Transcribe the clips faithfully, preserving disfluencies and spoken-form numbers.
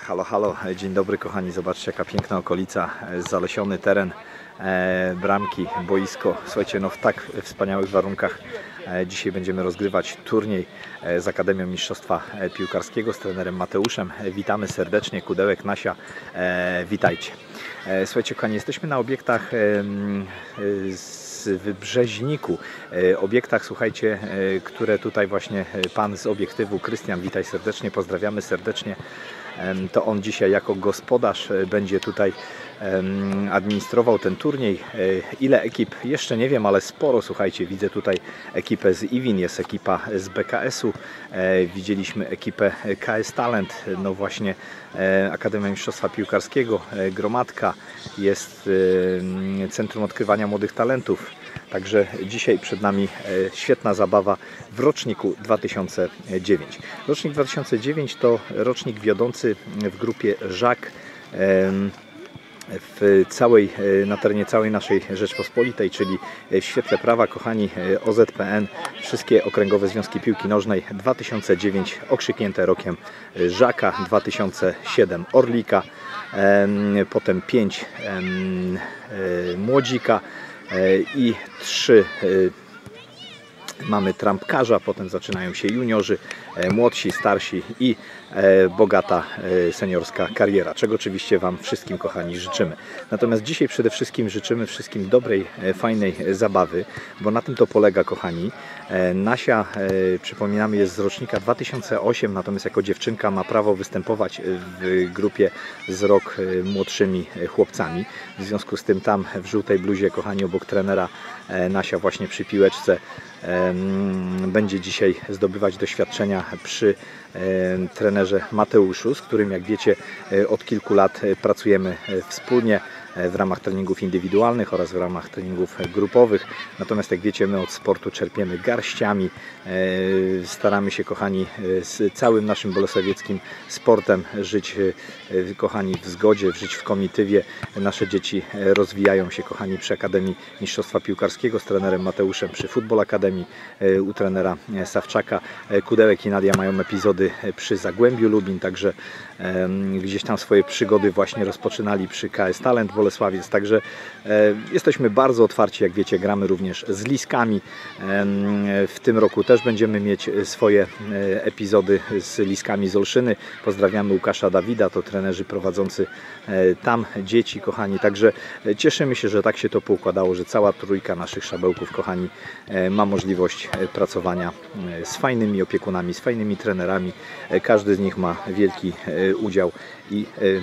Halo, halo, dzień dobry kochani, zobaczcie jaka piękna okolica, zalesiony teren, e, bramki, boisko. Słuchajcie, no w tak wspaniałych warunkach e, dzisiaj będziemy rozgrywać turniej e, z Akademią Mistrzostwa Piłkarskiego z trenerem Mateuszem. E, witamy serdecznie, Kudełek, Nasia, e, witajcie. E, słuchajcie kochani, jesteśmy na obiektach e, e, z w Brzeźniku, e, obiektach, słuchajcie, e, które tutaj właśnie pan z obiektywu, Krystian, witaj serdecznie, pozdrawiamy serdecznie. To on dzisiaj jako gospodarz będzie tutaj administrował ten turniej. Ile ekip? Jeszcze nie wiem, ale sporo, słuchajcie, widzę tutaj ekipę z Iwin, jest ekipa z B K S-u, widzieliśmy ekipę K S Talent, no właśnie Akademia Mistrzostwa Piłkarskiego, Gromadka, jest Centrum Odkrywania Młodych Talentów. Także dzisiaj przed nami świetna zabawa w roczniku dwa tysiące dziewiątym. Rocznik dwa tysiące dziewiąty to rocznik wiodący w grupie Żak w całej, na terenie całej naszej Rzeczpospolitej, czyli w świetle prawa, kochani, O Z P N, wszystkie okręgowe związki piłki nożnej, dwa tysiące dziewiąty okrzyknięte rokiem Żaka, dwa tysiące siódmy Orlika, potem pięć Młodzika i trzy mamy trampkarza, potem zaczynają się juniorzy, młodsi, starsi i bogata seniorska kariera, czego oczywiście Wam wszystkim, kochani, życzymy. Natomiast dzisiaj przede wszystkim życzymy wszystkim dobrej, fajnej zabawy, bo na tym to polega, kochani. Nasia, przypominamy, jest z rocznika dwa tysiące ósmego, natomiast jako dziewczynka ma prawo występować w grupie z rok młodszymi chłopcami. W związku z tym tam w żółtej bluzie, kochani, obok trenera Nasia właśnie przy piłeczce będzie dzisiaj zdobywać doświadczenia przy trenerze Mateuszu, z którym, jak wiecie, od kilku lat pracujemy wspólnie w ramach treningów indywidualnych oraz w ramach treningów grupowych. Natomiast, jak wiecie, my od sportu czerpiemy garściami. Staramy się, kochani, z całym naszym bolesławieckim sportem żyć, kochani, w zgodzie, żyć w komitywie. Nasze dzieci rozwijają się, kochani, przy Akademii Mistrzostwa Piłkarskiego z trenerem Mateuszem, przy Futbol Akademii u trenera Sawczaka. Kudełek i Nadia mają epizody przy Zagłębiu Lubin, także gdzieś tam swoje przygody właśnie rozpoczynali przy K S Talent Bolesławiec, także e, jesteśmy bardzo otwarci, jak wiecie, gramy również z Liskami. E, w tym roku też będziemy mieć swoje e, epizody z Liskami z Olszyny. Pozdrawiamy Łukasza Dawida, to trenerzy prowadzący e, tam dzieci, kochani, także e, cieszymy się, że tak się to poukładało, że cała trójka naszych szabełków, kochani, e, ma możliwość e, pracowania e, z fajnymi opiekunami, z fajnymi trenerami. E, każdy z nich ma wielki e, udział i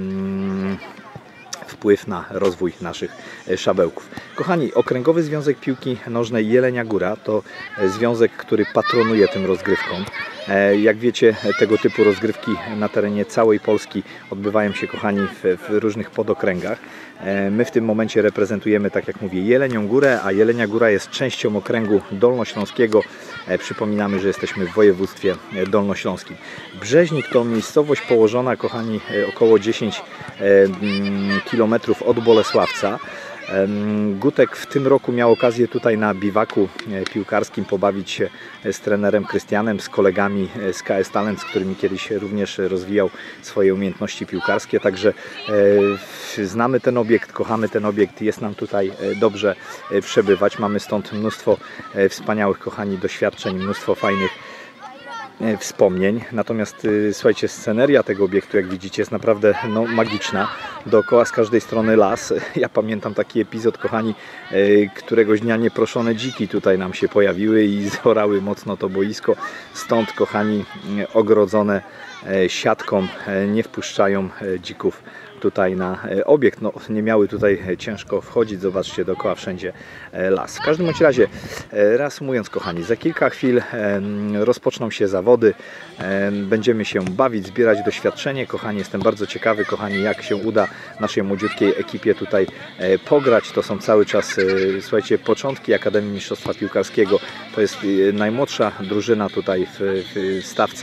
e, wpływ na rozwój naszych szabełków. Kochani, Okręgowy Związek Piłki Nożnej Jelenia Góra to związek, który patronuje tym rozgrywkom. Jak wiecie, tego typu rozgrywki na terenie całej Polski odbywają się, kochani, w, w różnych podokręgach. My w tym momencie reprezentujemy, tak jak mówię, Jelenią Górę, a Jelenia Góra jest częścią okręgu dolnośląskiego. Przypominamy, że jesteśmy w województwie dolnośląskim. Brzeźnik to miejscowość położona, kochani, około dziesięć kilometrów od Bolesławca. Gutek w tym roku miał okazję tutaj na biwaku piłkarskim pobawić się z trenerem Krystianem, z kolegami z K S Talent, z którymi kiedyś również rozwijał swoje umiejętności piłkarskie. Także e, znamy ten obiekt, kochamy ten obiekt, jest nam tutaj dobrze przebywać. Mamy stąd mnóstwo wspaniałych, kochani, doświadczeń, mnóstwo fajnych wspomnień. Natomiast słuchajcie, sceneria tego obiektu, jak widzicie, jest naprawdę no, magiczna. Dookoła z każdej strony las. Ja pamiętam taki epizod, kochani, któregoś dnia nieproszone dziki tutaj nam się pojawiły i zorały mocno to boisko. Stąd, kochani, ogrodzone siatką nie wpuszczają dzików tutaj na obiekt. No, nie miały tutaj ciężko wchodzić. Zobaczcie, dookoła wszędzie las. W każdym bądź razie, reasumując, kochani, za kilka chwil rozpoczną się zawody. Będziemy się bawić, zbierać doświadczenie. Kochani, jestem bardzo ciekawy, kochani, jak się uda naszej młodziutkiej ekipie tutaj pograć. To są cały czas, słuchajcie, początki Akademii Mistrzostwa Piłkarskiego. To jest najmłodsza drużyna tutaj w, w stawce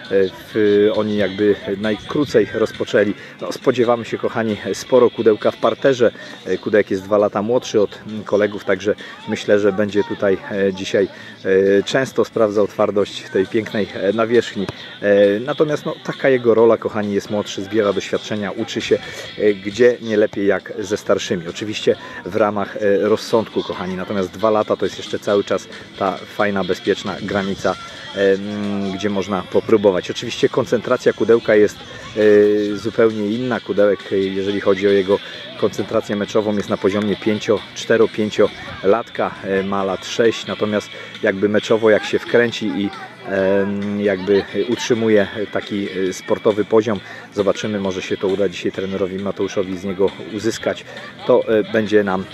w, oni jakby najkrócej rozpoczęli. No, spodziewamy się, kochani, sporo kudełka w parterze. Kudełek jest dwa lata młodszy od kolegów, także myślę, że będzie tutaj dzisiaj często sprawdzał twardość tej pięknej nawierzchni. Natomiast no, taka jego rola, kochani, jest młodszy, zbiera doświadczenia, uczy się, gdzie nie lepiej jak ze starszymi. Oczywiście w ramach rozsądku, kochani. Natomiast dwa lata to jest jeszcze cały czas ta fajna, bezpieczna granica, gdzie można popróbować. Oczywiście koncentracja kudełka jest zupełnie inna. Kudełek, jeżeli chodzi o jego koncentrację meczową, jest na poziomie cztery pięć latka, ma lat sześć, natomiast jakby meczowo, jak się wkręci i jakby utrzymuje taki sportowy poziom, zobaczymy, może się to uda dzisiaj trenerowi Mateuszowi z niego uzyskać, to będzie nam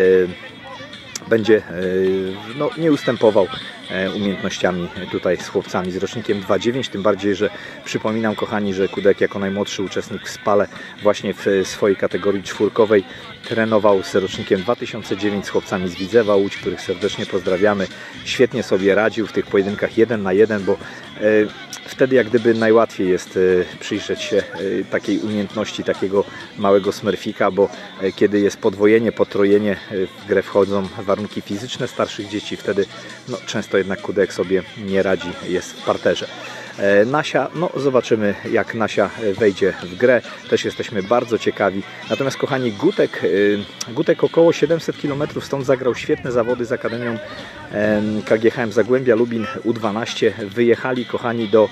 będzie no, nie ustępował umiejętnościami tutaj z chłopcami z rocznikiem dwa dziewięć, tym bardziej, że przypominam, kochani, że Kudek jako najmłodszy uczestnik w Spale właśnie w swojej kategorii czwórkowej trenował z rocznikiem dwa tysiące dziewięć z chłopcami z Widzewa Łódź, których serdecznie pozdrawiamy. Świetnie sobie radził w tych pojedynkach jeden na jeden, bo wtedy jak gdyby najłatwiej jest przyjrzeć się takiej umiejętności takiego małego smurfika, bo kiedy jest podwojenie, potrojenie, w grę wchodzą warunki fizyczne starszych dzieci, wtedy no, często jednak Kudek sobie nie radzi, jest w parterze. Nasia, no zobaczymy, jak Nasia wejdzie w grę, też jesteśmy bardzo ciekawi. Natomiast, kochani, Gutek, Gutek około siedemset kilometrów stąd zagrał świetne zawody z Akademią K G H M Zagłębia Lubin U dwanaście. Wyjechali, kochani, do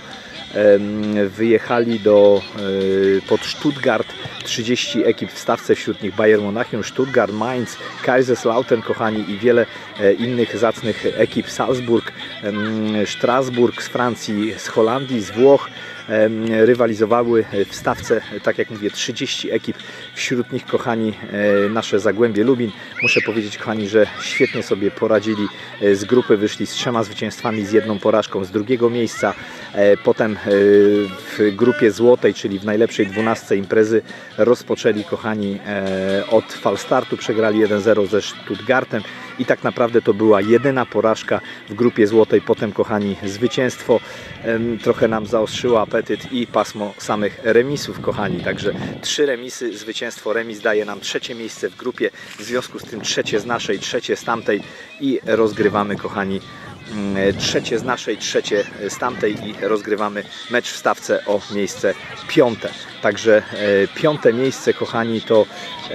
wyjechali do pod Stuttgart, trzydzieści ekip w stawce, wśród nich Bayern Monachium, Stuttgart, Mainz, Kaiserslautern, kochani, i wiele innych zacnych ekip, Salzburg, Strasburg z Francji, z Holandii, z Włoch. Rywalizowały w stawce, tak jak mówię, trzydzieści ekip, wśród nich, kochani, nasze Zagłębie Lubin. Muszę powiedzieć, kochani, że świetnie sobie poradzili. Z grupy wyszli z trzema zwycięstwami, z jedną porażką z drugiego miejsca. Potem w grupie złotej, czyli w najlepszej dwunastce imprezy, rozpoczęli, kochani, od falstartu, przegrali jeden zero ze Stuttgartem i tak naprawdę to była jedyna porażka w grupie złotej. Potem, kochani, zwycięstwo trochę nam zaostrzyło apetyt i pasmo samych remisów, kochani. Także trzy remisy, zwycięstwo, remis daje nam trzecie miejsce w grupie, w związku z tym trzecie z naszej, trzecie z tamtej i rozgrywamy, kochani, trzecie z naszej, trzecie z tamtej i rozgrywamy mecz w stawce o miejsce piąte. Także e, piąte miejsce, kochani, to e,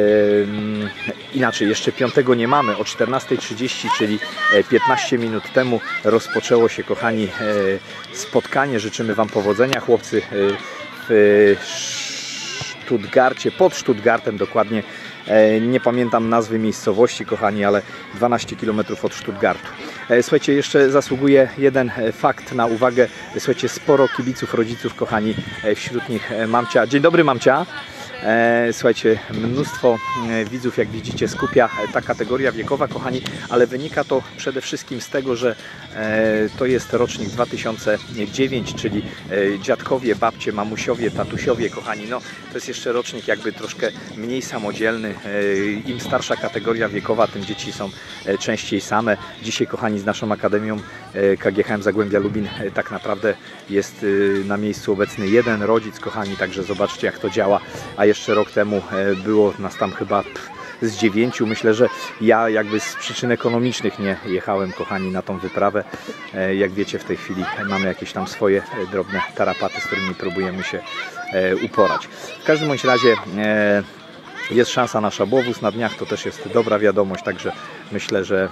inaczej, jeszcze piątego nie mamy. O czternastej trzydzieści, czyli piętnaście minut temu rozpoczęło się, kochani, e, spotkanie. Życzymy Wam powodzenia, chłopcy, e, w Stuttgarcie, pod Stuttgartem dokładnie. Nie pamiętam nazwy miejscowości, kochani, ale dwanaście kilometrów od Stuttgartu. Słuchajcie, jeszcze zasługuje jeden fakt na uwagę. Słuchajcie, sporo kibiców, rodziców, kochani, wśród nich mamcia. Dzień dobry, mamcia. Słuchajcie, mnóstwo widzów, jak widzicie, skupia ta kategoria wiekowa, kochani, ale wynika to przede wszystkim z tego, że to jest rocznik dwa tysiące dziewiąty, czyli dziadkowie, babcie, mamusiowie, tatusiowie, kochani, no to jest jeszcze rocznik jakby troszkę mniej samodzielny. Im starsza kategoria wiekowa, tym dzieci są częściej same. Dzisiaj, kochani, z naszą Akademią K G H M Zagłębia Lubin tak naprawdę jest na miejscu obecny jeden rodzic, kochani, także zobaczcie, jak to działa. A jeszcze rok temu było nas tam chyba z dziewięciu. Myślę, że ja jakby z przyczyn ekonomicznych nie jechałem, kochani, na tą wyprawę. Jak wiecie, w tej chwili mamy jakieś tam swoje drobne tarapaty, z którymi próbujemy się uporać. W każdym bądź razie jest szansa na szabłowóz na dniach, to też jest dobra wiadomość, także myślę, że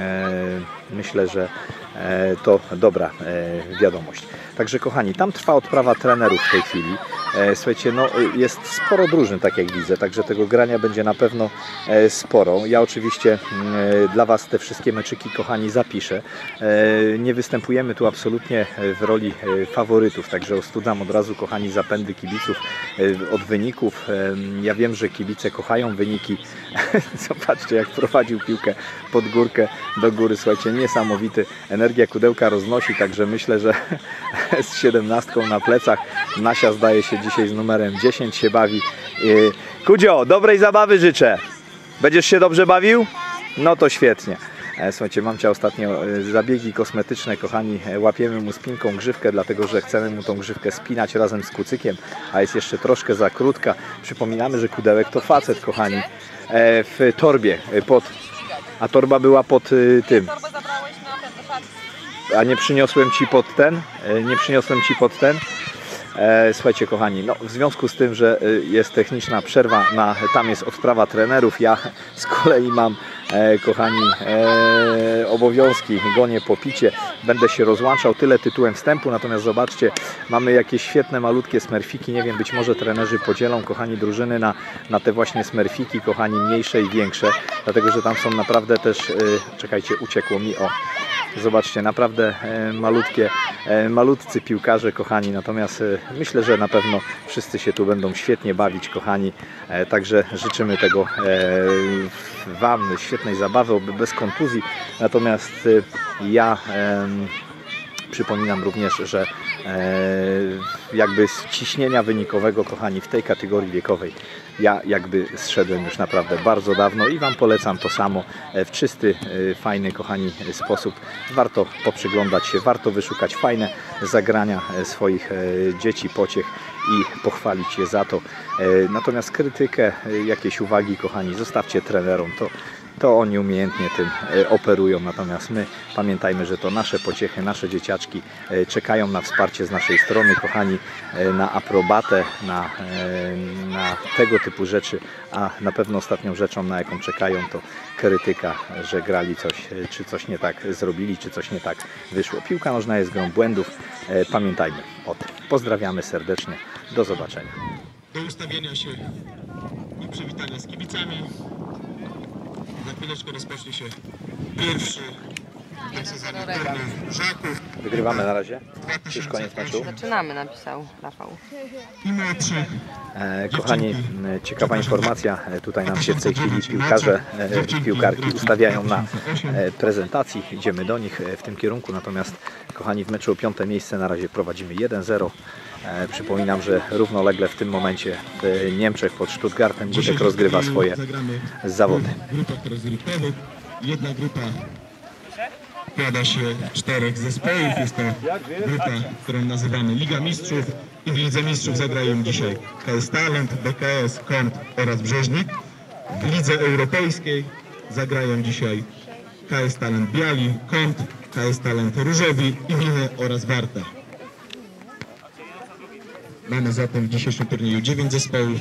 myślę, że to dobra wiadomość. Także, kochani, tam trwa odprawa trenerów w tej chwili. Słuchajcie, no jest sporo drużyn, tak jak widzę, także tego grania będzie na pewno sporo. Ja oczywiście dla Was te wszystkie meczyki, kochani, zapiszę. Nie występujemy tu absolutnie w roli faworytów, także ostudzam od razu, kochani, zapędy kibiców od wyników. Ja wiem, że kibice kochają wyniki. Zobaczcie, jak prowadził piłkę pod górkę do góry. Słuchajcie, niesamowity. Energia Kudełka roznosi, także myślę, że z siedemnastką na plecach. Nasia zdaje się dzisiaj z numerem dziesięć się bawi. Kudzio, dobrej zabawy życzę. Będziesz się dobrze bawił? No to świetnie. Słuchajcie, mamcia ostatnio zabiegi kosmetyczne, kochani, łapiemy mu spinką grzywkę, dlatego że chcemy mu tą grzywkę spinać razem z kucykiem, a jest jeszcze troszkę za krótka. Przypominamy, że kudełek to facet, kochani, w torbie, pod, a torba była pod tym. A nie przyniosłem Ci pod ten? Nie przyniosłem Ci pod ten? Słuchajcie, kochani, no, w związku z tym, że jest techniczna przerwa, na, tam jest odprawa trenerów, ja z kolei mam, e, kochani, e, obowiązki, gonię po picie, będę się rozłączał, tyle tytułem wstępu, natomiast zobaczcie, mamy jakieś świetne, malutkie smerfiki, nie wiem, być może trenerzy podzielą, kochani, drużyny na, na te właśnie smerfiki, kochani, mniejsze i większe, dlatego, że tam są naprawdę też, e, czekajcie, uciekło mi, o, zobaczcie, naprawdę e, malutkie, e, malutcy piłkarze, kochani, natomiast e, myślę, że na pewno wszyscy się tu będą świetnie bawić, kochani, e, także życzymy tego e, Wam świetnej zabawy, oby bez kontuzji, natomiast e, ja e, przypominam również, że e, jakby z ciśnienia wynikowego, kochani, w tej kategorii wiekowej ja jakby zszedłem już naprawdę bardzo dawno i Wam polecam to samo w czysty, fajny, kochani, sposób. Warto poprzyglądać się, warto wyszukać fajne zagrania swoich dzieci, pociech i pochwalić je za to. Natomiast krytykę, jakieś uwagi, kochani, zostawcie trenerom. To to oni umiejętnie tym operują, natomiast my pamiętajmy, że to nasze pociechy, nasze dzieciaczki czekają na wsparcie z naszej strony, kochani, na aprobatę, na, na tego typu rzeczy, a na pewno ostatnią rzeczą, na jaką czekają, to krytyka, że grali coś, czy coś nie tak zrobili, czy coś nie tak wyszło. Piłka nożna jest grą błędów, pamiętajmy o tym. Pozdrawiamy serdecznie, do zobaczenia. Do ustawienia się i przywitania z kibicami. Za chwileczkę rozpocznie się pierwszy sezonie turniej Żaków. Wygrywamy na razie. Już koniec meczu. Zaczynamy, napisał Rafał. I młodszy. E, kochani, ciekawa informacja. Tutaj nam się w tej chwili piłkarze, e, piłkarki ustawiają na e, prezentacji. Idziemy do nich w tym kierunku. Natomiast, kochani, w meczu o piąte miejsce na razie prowadzimy jeden zero. E, przypominam, że równolegle w tym momencie w Niemczech pod Stuttgartem Gutek rozgrywa swoje zawody. Grupa rozgrywkowych. Jedna grupa składa się czterech zespołów. Jest to grupa, którą nazywamy Liga Mistrzów. I w Lidze Mistrzów zagrają dzisiaj K S Talent, B K S, Kąt oraz Brzeźnik. W Lidze Europejskiej zagrają dzisiaj K S Talent Biali, Kąt, K S Talent Różewi, Iwiny oraz Warta. Mamy zatem w dzisiejszym turnieju dziewięć zespołów.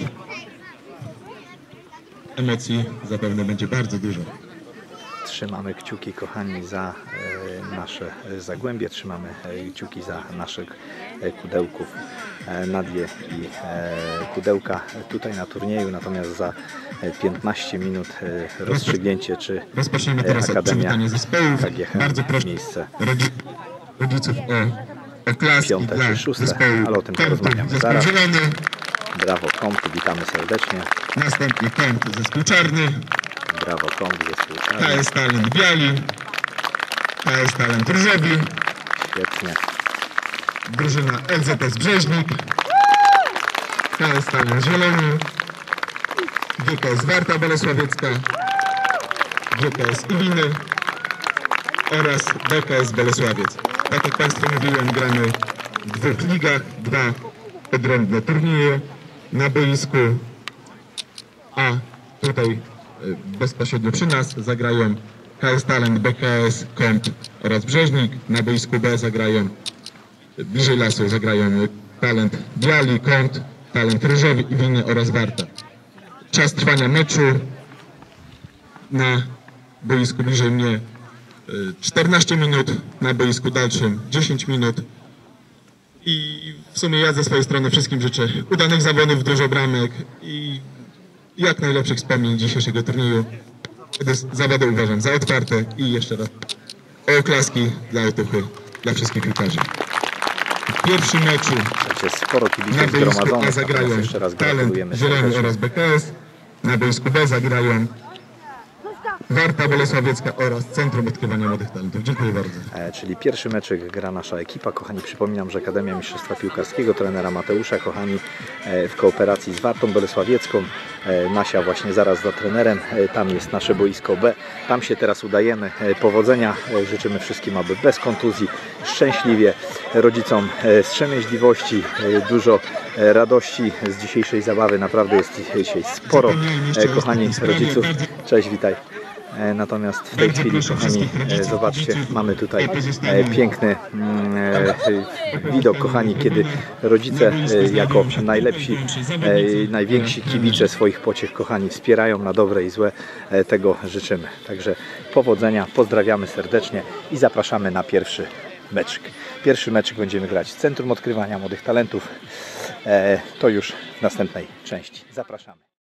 Emocji zapewne będzie bardzo dużo. Trzymamy kciuki, kochani, za e, nasze Zagłębie, trzymamy e, kciuki za naszych e, kudełków e, Nadię i e, kudełka tutaj na turnieju, natomiast za e, piętnaście minut e, rozstrzygnięcie, czy Rozpoczniemy e, teraz od Akademia przywitania zespołów. K G H Bardzo proszę miejsce rodzi rodziców o, o klaski piąte dla czy szóste, zespołu ale o tym Kątu, porozmawiamy zespół zaraz. zielony, Brawo Kąt, witamy serdecznie. następnie Kąt, zespół czarny, Brawo Kąt, zespół K czarny. S Talent Biali, K S Talent Różewi, Świetnie. drużyna L Z S Brzeźnik, K S Talent Zielony, G K S Warta Bolesławiecka, G K S Iwiny oraz B K S Bolesławiec. Tak jak Państwu mówiłem, gramy w dwóch ligach, dwa odrębne turnieje na boisku A. Tutaj bezpośrednio przy nas zagrają K S Talent, B K S, Kąt oraz Brzeźnik. Na boisku B zagrają, bliżej lasu zagrają Talent Biali, Kąt, Talent Różewi, Iwiny oraz Warta. Czas trwania meczu na boisku bliżej mnie czternaście minut, na boisku dalszym dziesięć minut. I w sumie ja ze swojej strony wszystkim życzę udanych zawodów, dużo bramek i jak najlepszych wspomnień dzisiejszego turnieju. Zawody uważam za otwarte i jeszcze raz oklaski dla otuchy dla wszystkich piłkarzy. W pierwszym meczu Słuchajcie, sporo na kibiców boisku zgromadzonych, A zagrają natomiast jeszcze raz Talent gratulujemy Zielony serdecznie. oraz B K S. Na boisku B zagrają Warta Bolesławiecka oraz Centrum Odkrywania Młodych Talentów. Dziękuję bardzo. E, czyli pierwszy meczek gra nasza ekipa. Kochani, przypominam, że Akademia Mistrzostwa Piłkarskiego trenera Mateusza, kochani, e, w kooperacji z Wartą Bolesławiecką Nasia właśnie zaraz za trenerem. Tam jest nasze boisko B. Tam się teraz udajemy. Powodzenia. Życzymy wszystkim, aby bez kontuzji, szczęśliwie, rodzicom wstrzemięźliwości, dużo radości z dzisiejszej zabawy. Naprawdę jest dzisiaj sporo, kochani rodziców. Cześć, witaj. Natomiast w tej chwili, kochani, zobaczcie, mamy tutaj piękny widok, kochani, kiedy rodzice jako najlepsi, najwięksi kibice swoich pociech, kochani, wspierają na dobre i złe. Tego życzymy. Także powodzenia, pozdrawiamy serdecznie i zapraszamy na pierwszy meczyk. Pierwszy meczyk będziemy grać w Centrum Odkrywania Młodych Talentów. To już w następnej części. Zapraszamy.